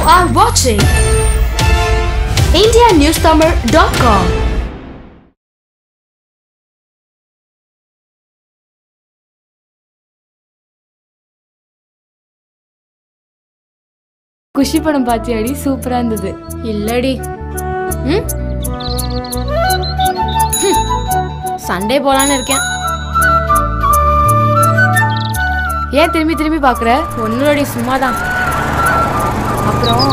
are watching indianewstamil.com. குஷி படம் பாத்தியாடி? சூப்பரா இருந்தது. இல்லடி. சண்டே போலான்னு இருக்கேன். ஏன் திரும்பி திரும்பி பாக்குற? ஒன்னுடி, சும்மாதான். அப்புறம்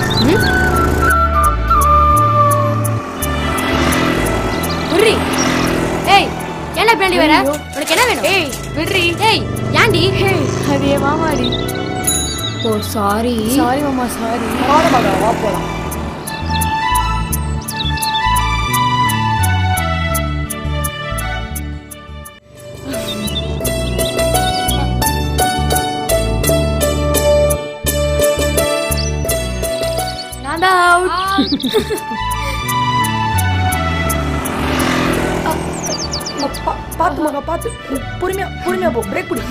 விட்ரி. ஏய், என்ன பின்னாடி வர? உனக்கு என்ன வேணும்? ஏய் விட்ரி. ஏய், ஏன்டி? அது ஏன் மாமாடி? ஓ சாரி. சாரி மாமா, சாரி. வா போலாம். நான் தான் அவுட். பாத்து மகா, பாத்து. பொறுமையா போ. பிரேக் பிடி.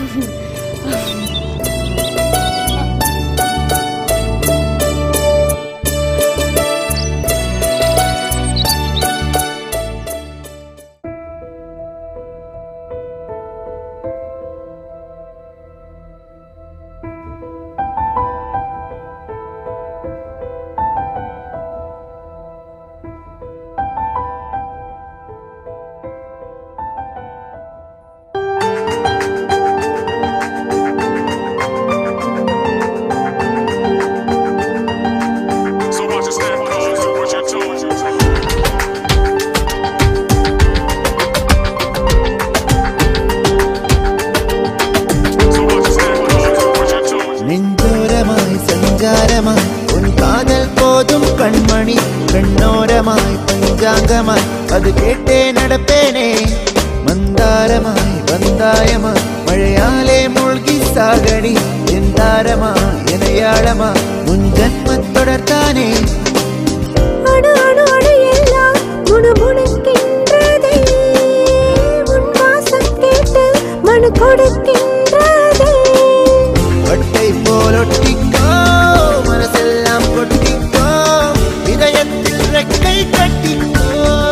கண்மணி கண்ணோரமாய் பஞ்சாங்கமாய் அது கேட்டே நடப்பேனே. மந்தாரமாய் வந்தாயமாய் மழையாலே மூழ்கி சாகடி. எந்தாரமா எனையாளமா முன் ஜன்மத் தொடர்த்தானே. அணு அணு அணு எல்லாம் முணுமுணுக்கின்றதே. உன் வாசம் கேட்டு மனு கொடுக்கின்றதே. வட்டை போலொட்டிக்கோ மனசெல்லாம் கொட்டிக்கோ. இதயத்தில் ரெக்கை கட்டிக்கோ.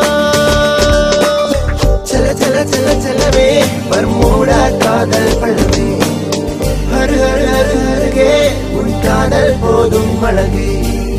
செல்ல செல்ல செல்ல செல்லவே பர்மூடா காதல் பழவே. ஹர் ஹர் ஹர் ஹருகே உன் காதல் போதும் அழகே.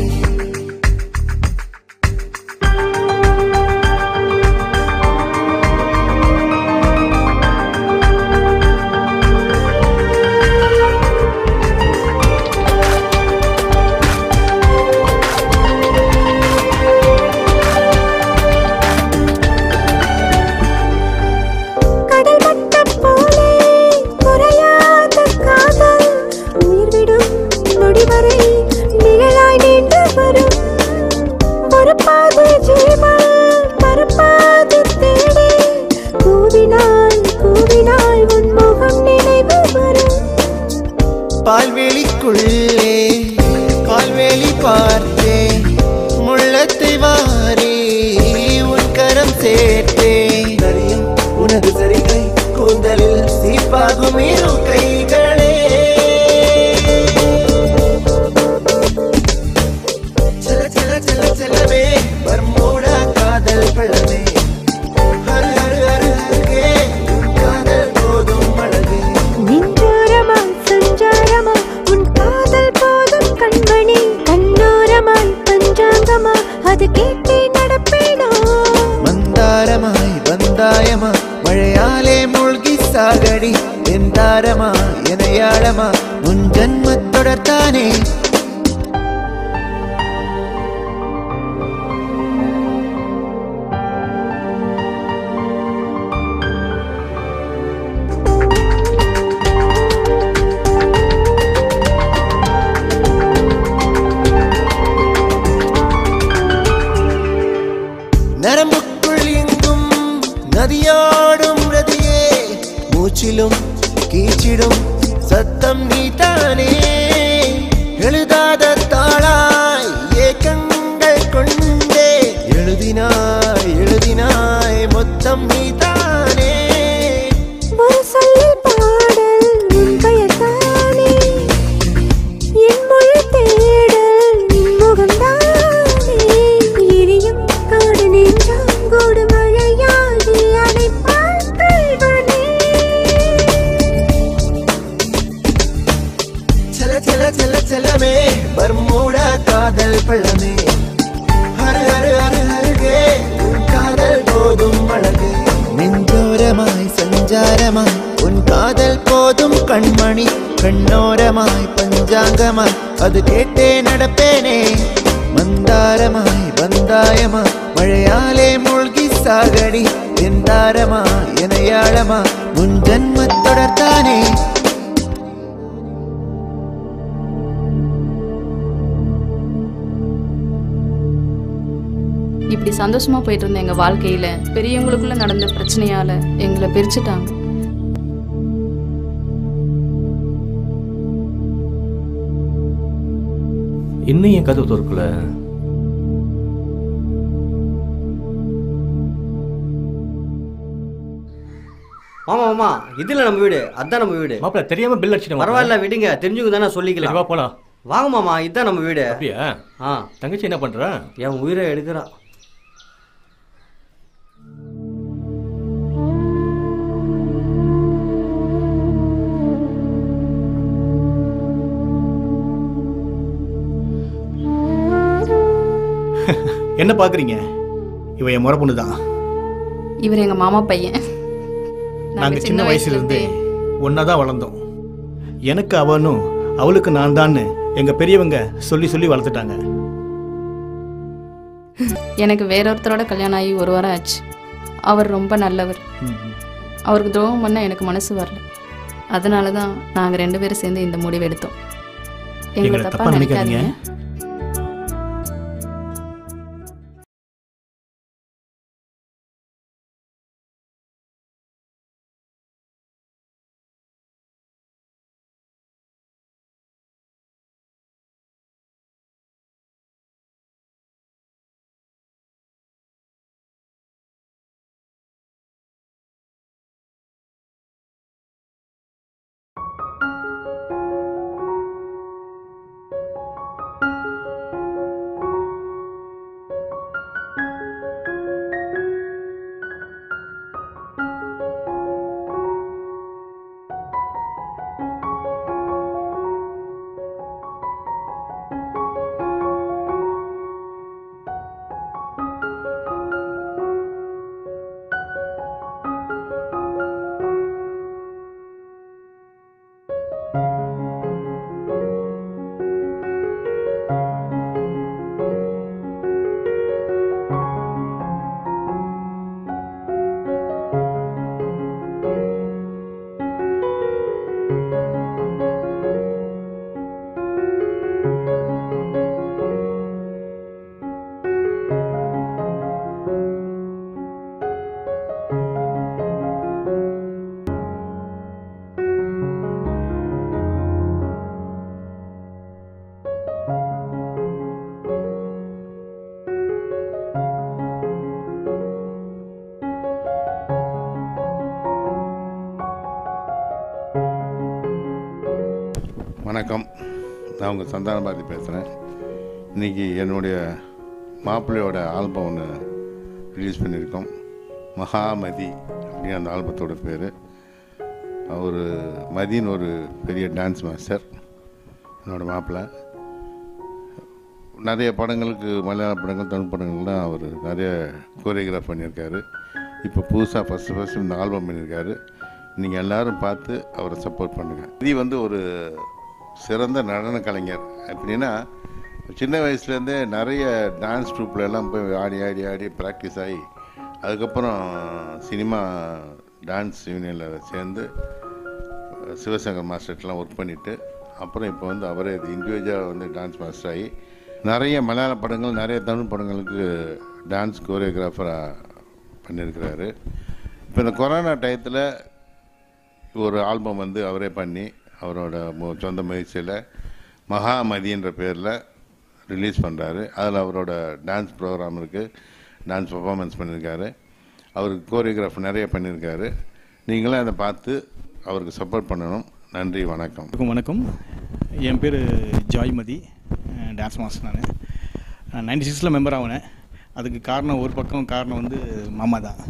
பால்வெளிக்குள்ளே பால்வெளி பார்த்தேன். முள்ளத்தை வாரி உன் கரம் சேர்த்தேன். அறியும் உனது சரிகை கூந்தலில் சீப்பாகும் இரு கைகளே. செல்ல செல்ல செல்ல செல்லவே பர்மூடா காதல் பழவே. ஹர் ஹர் ஹர் ஹருகே உன் காதல் போதும் அழகே. நின்றோரமாய் சஞ்சாரமாய் உன் காதல் போதும் கண்மணி. கண்ணோரமாய் பஞ்சாங்கமா அது கேட்டே நடப்பேனோ. மந்தாரமாய் வந்தாயமா மழையாலே மூழ்கி சாகடி. எந்தாரமா எனையாளமா முன் ஜன்மத் தொடர்த்தானே. நரம்புக்குள் எங்கும் நதியோடும் ரதியே. மூச்சிலும் கீச்சிடும் சத்தம் நீதானே. எழுதாத தாளாய் ஏக்கங்கள் கொண்டே. எழுதினாய் எழுதினாய் மொத்தம் நீதானே. ஒரு சொல்லில் பாடல் உன் பெயர்தானே. என் மொழி தேடல் பள்ளமே ஹரு ஹரு ஹரு ஹருகே உன் காதல் போதும் அழகே நெஞ்சோரமாய் சஞ்சாரமாய் உன் காதல் போதும் கண்மணி கண்ணோரமாய் பஞ்சாங்கமாய் அது கேட்டே நடப்பேனே மந்தாரமாய் பந்தாயமா மழையாலே மூழ்கி சாகடி எந்தாரமா எனையாழமா உன் ஜன்மத் தொடர்தானே இப்படி சந்தோஷமா போயிட்டு இருந்த எங்க வாழ்க்கையில பெரியவங்களுக்குள்ள நடந்த பிரச்சனையால எங்களை பிரிச்சுட்டாங்க. இன்னும் என் கதவு திறக்கல. மாமா மாமா இதுல நம்ம வீடு, அதான் நம்ம வீடு. மாப்பிள்ள தெரியாம பில் அடிச்சிட்டேன். பரவாயில்ல விடுங்க, தெரிஞ்சுங்க தானே சொல்லிக்கலாம். வா போலாம். வாங்க மாமா, இதுதான் நம்ம வீடு. அப்படியா? தங்கச்சி என்ன பண்ற? என் உயிரை எடுக்கிறா. என்ன பாக்குறீங்க? இவ என் முறை பொண்ணு தான். இவர் எங்க மாமா பையன். நாங்க சின்ன வயசுல இருந்தே ஒன்னாதான் வளர்ந்தோம். எனக்கு அவனும் அவளுக்கு நான் தான் எங்க பெரியவங்க சொல்லி சொல்லி வளர்த்துட்டாங்க. எனக்கு வேறொருத்தரோட கல்யாணம் ஆகி 1 வாரம் ஆச்சு. அவர் ரொம்ப நல்லவர். அவருக்கு துரோகம் பண்ண எனக்கு மனசு வரல. அதனால தான் நாங்கள் 2 பேரும் சேர்ந்து இந்த முடிவு எடுத்தோம். எங்களை தப்பா நினைக்காதீங்க. வணக்கம், நான் உங்கள் சந்தான பாரதி பேசுகிறேன். இன்றைக்கி என்னுடைய மாப்பிள்ளையோட ஆல்பம் ஒன்று ரிலீஸ் பண்ணியிருக்கோம். மகாமதி அப்படின்னு அந்த ஆல்பத்தோட பேர். அவர் மதின்னு ஒரு பெரிய டான்ஸ் மாஸ்டர் என்னோடய மாப்பிள்ளை. நிறைய படங்களுக்கு, மலையாள படங்கள், தமிழ் படங்கள்லாம் அவர் நிறைய கோரியோகிராஃப் பண்ணியிருக்காரு. இப்போ புதுசாக ஃபஸ்ட்டு இந்த ஆல்பம் பண்ணியிருக்காரு. நீங்கள் எல்லோரும் பார்த்து அவரை சப்போர்ட் பண்ணுங்கள். இது ஒரு சிறந்த நடன கலைஞர். எப்படின்னா சின்ன வயசுலேருந்தே நிறைய டான்ஸ் ட்ரூப்பில் எல்லாம் போய் ஆடி ஆடி ஆடி ப்ராக்டிஸ் ஆகி அதுக்கப்புறம் சினிமா டான்ஸ் யூனியனில் சேர்ந்து சிவசங்கர் மாஸ்டர்லாம் ஒர்க் பண்ணிவிட்டு அப்புறம் இப்போ அவரே இண்டிவிஜுவலாக டான்ஸ் மாஸ்டர் ஆகி நிறைய மலையாள படங்கள், நிறைய தமிழ் படங்களுக்கு டான்ஸ் கோரியோகிராஃபராக பண்ணியிருக்கிறாரு. இப்போ இந்த கொரோனா டயத்தில் ஒரு ஆல்பம் அவரே பண்ணி அவரோட சொந்த முயற்சியில் மகாமதின்ற பேரில் ரிலீஸ் பண்ணுறாரு. அதில் அவரோட டான்ஸ் ப்ரோக்ராம் இருக்குது, டான்ஸ் பர்ஃபார்மன்ஸ் பண்ணியிருக்காரு. அவருக்கு கோரியோகிராஃப் நிறைய பண்ணியிருக்காரு. நீங்களும் அதை பார்த்து அவருக்கு சப்போர்ட் பண்ணணும். நன்றி, வணக்கம். வணக்கம், என் பேர் ஜாய்மதி, டான்ஸ் மாஸ்டர். நான் 96 மெம்பர் ஆகினேன். அதுக்கு காரணம் ஒரு பக்கம் காரணம் மாமா தான்.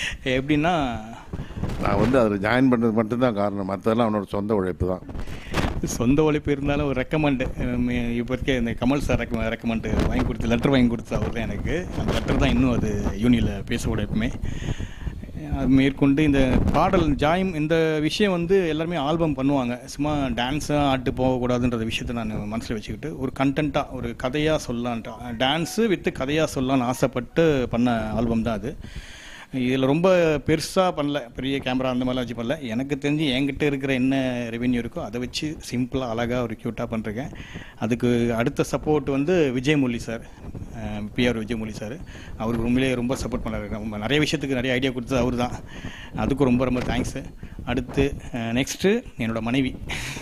எப்படின்னா நான் அதில் ஜாயின் பண்ணுறது மட்டும்தான் காரணம், மற்றதெல்லாம் அவனோட சொந்த உழைப்பு தான். சொந்த உழைப்பு இருந்தாலும் ஒரு ரெக்கமெண்டு இப்போ இருக்க இந்த கமல் சார் ரெக்கமெண்டு வாங்கி கொடுத்து லெட்டர் வாங்கி கொடுத்து அவர் தான் எனக்கு. அந்த லெட்டர் தான் இன்னும் அது யூனியில் பேசக்கூட எப்பவுமே. அது மேற்கொண்டு இந்த பாடல் ஜாயும் இந்த விஷயம் வந்து எல்லாருமே ஆல்பம் பண்ணுவாங்க. சும்மா டான்ஸாக ஆட்டு போகக்கூடாதுன்ற விஷயத்தை நான் மனசில் வச்சுக்கிட்டு ஒரு கண்டென்ட்டாக ஒரு கதையாக சொல்லலான்ட்டு டான்ஸு வித்து கதையாக சொல்லலான்னு ஆசைப்பட்டு பண்ண ஆல்பம் தான் அது. இதில் ரொம்ப பெருசாக பண்ணல, பெரிய கேமரா அந்த மாதிரிலாம் வச்சு பண்ணல. எனக்கு தெரிஞ்சு என்கிட்ட இருக்கிற என்ன ரெவென்யூ இருக்கோ அதை வச்சு சிம்பிளாக அழகாக ஒரு க்யூட்டாக பண்ணிருக்கேன். அதுக்கு அடுத்த சப்போர்ட் வந்து Vijayamuli sir, PR Vijayamuli sir. அவருக்கு உண்மையிலே ரொம்ப சப்போர்ட் பண்ணாரு. நிறைய விஷயத்துக்கு நிறைய ஐடியா கொடுத்தது அவர் தான். அதுக்கும் ரொம்ப ரொம்ப தேங்க்ஸு. அடுத்து நெக்ஸ்ட்டு என்னோடய மனைவி.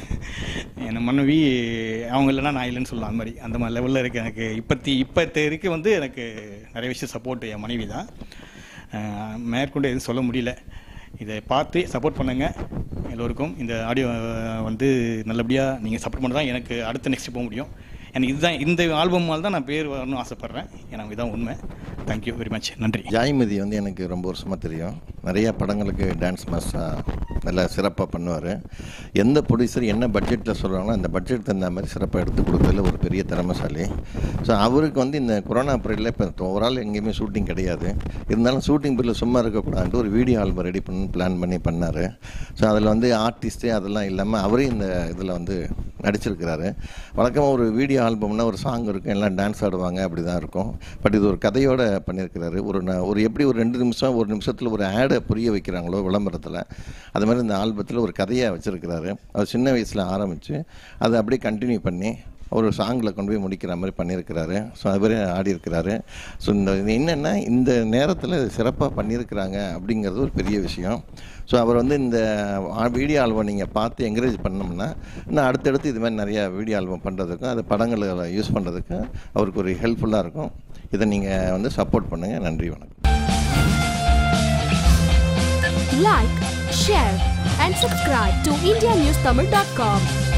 என் மனைவி அவங்க இல்லைன்னா நான் இல்லைன்னு சொல்லலாம். அந்த மாதிரி லெவலில் இருக்குது எனக்கு. இப்போதைக்கு வந்து எனக்கு நிறைய விஷயம் சப்போர்ட் என் மனைவி தான். மேற்கொண்டு எதுவும் சொல்ல முடியல. இதை பார்த்து சப்போர்ட் பண்ணுங்கள் எல்லோருக்கும். இந்த ஆடியோ வந்து நல்லபடியாக நீங்கள் சப்போர்ட் பண்ண தான் எனக்கு அடுத்த நெக்ஸ்ட் போக முடியும். எனக்கு இதுதான் இந்த ஆல்பமால் தான் நான் பேர் வரணும்னு ஆசைப்பட்றேன். எனக்கு இதுதான் உண்மை. Thank you very much. நன்றி. ஜாய்மதி வந்து எனக்கு ரொம்ப வருஷமாக தெரியும். நிறையா படங்களுக்கு டான்ஸ் மாஸ்டராக நல்லா சிறப்பாக பண்ணுவார். எந்த ப்ரொடியூசர் என்ன பட்ஜெட்டில் சொல்கிறாங்களோ அந்த பட்ஜெட் தகுந்த மாதிரி சிறப்பாக எடுத்து கொடுக்கறதுல ஒரு பெரிய திறமைசாலி. ஸோ அவருக்கு வந்து இந்த கொரோனா பீரியடில் இப்போ ஓவரால் எங்கேயுமே ஷூட்டிங் கிடையாது. இருந்தாலும் ஷூட்டிங் பீரியடில் சும்மா இருக்கக்கூடாதுன்ட்டு ஒரு வீடியோ ஆல்பம் ரெடி பண்ணி பிளான் பண்ணார். ஸோ அதில் வந்து ஆர்டிஸ்ட்டு அதெல்லாம் இல்லாமல் அவரே இந்த இதில் வந்து நடிச்சிருக்கிறாரு. வழக்கமாக ஒரு வீடியோ ஆல்பம்னா ஒரு சாங் இருக்கும், எல்லாம் டான்ஸ் ஆடுவாங்க, அப்படி தான் இருக்கும். பட் இது ஒரு கதையோடு பண்ணியிருக்கிறாரு. ஒரு எப்படி ஒரு 2 நிமிஷம் 1 நிமிஷத்தில் ஒரு ஆடை புரிய வைக்கிறாங்களோ விளம்பரத்தில், அது மாதிரி இந்த ஆல்பத்தில் ஒரு கதையாக வச்சுருக்கிறாரு. அவர் சின்ன வயசில் ஆரம்பித்து அதை அப்படியே கண்டினியூ பண்ணி ஒரு சாங்கில் கொண்டு போய் முடிக்கிற மாதிரி பண்ணியிருக்கிறாரு. ஸோ அது மாதிரி ஆடியிருக்கிறாரு. ஸோ இந்த என்னென்னா இந்த நேரத்தில் சிறப்பாக பண்ணியிருக்கிறாங்க அப்படிங்கிறது ஒரு பெரிய விஷயம். ஸோ அவர் வந்து இந்த வீடியோ ஆல்பம் நீங்கள் பார்த்து என்கரேஜ் பண்ணோம்னா இன்னும் அடுத்தடுத்து இது மாதிரி நிறையா வீடியோ ஆல்பம் பண்ணுறதுக்கும் அது படங்களை யூஸ் பண்ணுறதுக்கும் அவருக்கு ஒரு ஹெல்ப்ஃபுல்லாக இருக்கும். இதை நீங்கள் வந்து சப்போர்ட் பண்ணுங்கள். நன்றி, வணக்கம். Like, share and subscribe to indianewstamil.com.